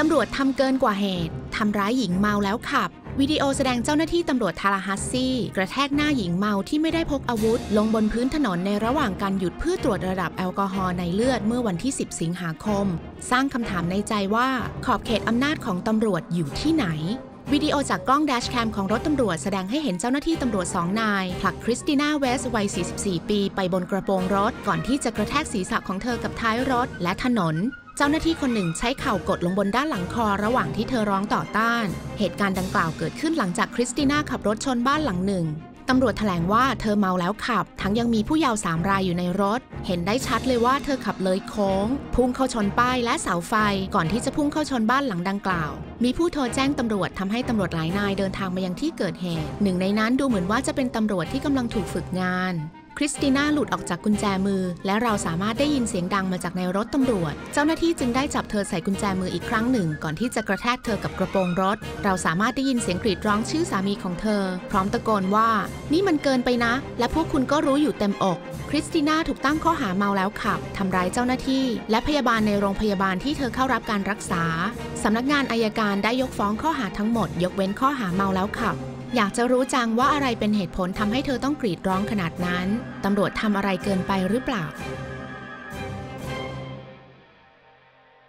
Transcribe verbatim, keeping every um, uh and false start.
ำรวจทำเกินกว่าเหตุทำร้ายหญิงเมาแล้วขับวิดีโอแสดงเจ้าหน้าที่ตำรวจทาลาฮัสซีกระแทกหน้าหญิงเมาที่ไม่ได้พกอาวุธลงบนพื้นถนนในระหว่างการหยุดเพื่อตรวจระดับแอลกอฮอล์ในเลือดเมื่อวันที่สิบสิงหาคมสร้างคำถามในใจว่าขอบเขตอำนาจของตำรวจอยู่ที่ไหนวิดีโอจากกล้องแดชแคมของรถตำรวจแสดงให้เห็นเจ้าหน้าที่ตำรวจสองนายผลักคริสติน่าเวสวัยสี่สิบสี่ปีไปบนกระโปรงรถก่อนที่จะกระแทกศีรษะของเธอกับท้ายรถและถนนเจ้าหน้าที่คนหนึ่งใช้เข่ากดลงบนด้านหลังคอระหว่างที่เธอร้องต่อต้านเหตุการณ์ดังกล่าวเกิดขึ้นหลังจากคริสติน่าขับรถชนบ้านหลังหนึ่งตำรวจแถลงว่าเธอเมาแล้วขับทั้งยังมีผู้เยาว์สามรายอยู่ในรถเห็นได้ชัดเลยว่าเธอขับเลยโค้งพุ่งเข้าชนป้ายและเสาไฟก่อนที่จะพุ่งเข้าชนบ้านหลังดังกล่าวมีผู้โทรแจ้งตำรวจทำให้ตำรวจหลายนายเดินทางมายังที่เกิดเหตุหนึ่งในนั้นดูเหมือนว่าจะเป็นตำรวจที่กำลังถูกฝึกงานคริสติน่าหลุดออกจากกุญแจมือและเราสามารถได้ยินเสียงดังมาจากในรถตำรวจเจ้าหน้าที่จึงได้จับเธอใส่กุญแจมืออีกครั้งหนึ่งก่อนที่จะกระแทกเธอกับกระโปรงรถเราสามารถได้ยินเสียงกรีดร้องชื่อสามีของเธอพร้อมตะโกนว่านี่มันเกินไปนะและพวกคุณก็รู้อยู่เต็มอกคริสติน่าถูกตั้งข้อหาเมาแล้วขับทำร้ายเจ้าหน้าที่และพยาบาลในโรงพยาบาลที่เธอเข้ารับการรักษาสำนักงานอัยการได้ยกฟ้องข้อหาทั้งหมดยกเว้นข้อหาเมาแล้วขับอยากจะรู้จังว่าอะไรเป็นเหตุผลทำให้เธอต้องกรีดร้องขนาดนั้นตำรวจทำอะไรเกินไปหรือเปล่า